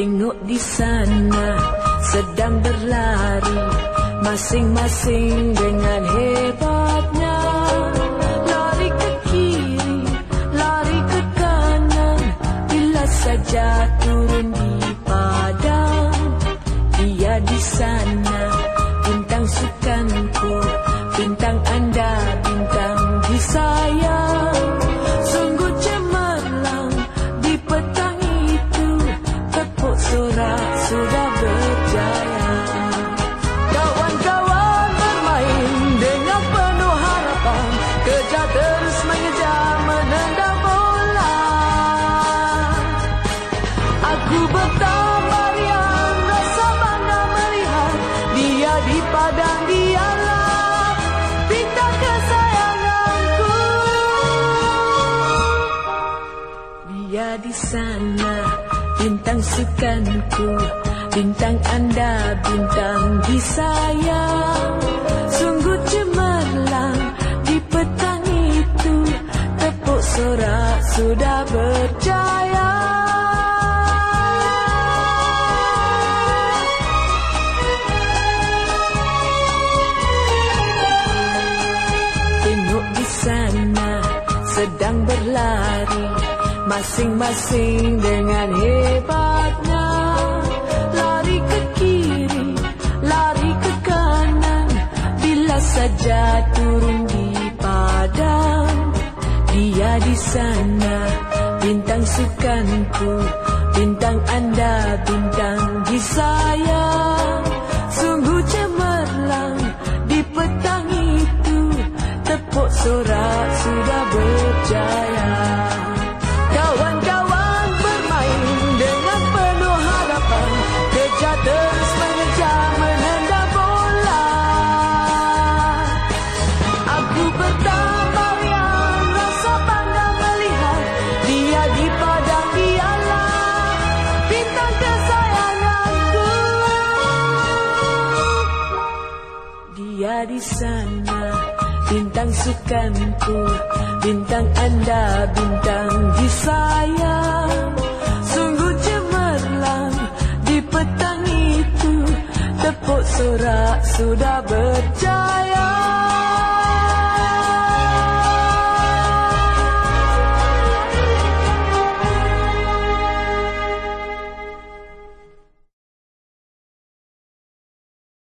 Tengok di sana sedang berlari, masing-masing dengan hebatnya. Lari ke kiri, lari ke kanan, bila saja turun di padang. Dia di sana, bintang sukanku, bintang anda, bintang di saya. Sungguh cemerlang di petang itu, tepuk sorak sudah berjaya. Kawan-kawan bermain dengan penuh harapan, kejar terus mengejar menendang bola. Aku bertambah riang, rasa bangga melihat dia di padang, dialah bintang kesayanganku. Dia di sana, bintang sukanku, bintang anda, bintang di saya. Sungguh cemerlang di petang itu, tepuk sorak sudah berjaya. Tengok di sana sedang berlari, masing-masing dengan hebatnya. Lari ke kiri, lari ke kanan, bila saja turun di padang. Dia di sana, bintang sukanku, bintang anda, bintang di saya. Sungguh cemerlang di petang itu, tepuk sorak sudah berjaya. Kawan-kawan bermain dengan penuh harapan, kejar terus mengejar menendang bola. Aku bertambah riang, rasa bangga melihat dia di padang, dialah bintang kesayanganku. Dia di sana, bintang sukanku, bintang anda, bintang di saya. Sungguh cemerlang di petang itu, tepuk sorak sudah berjaya.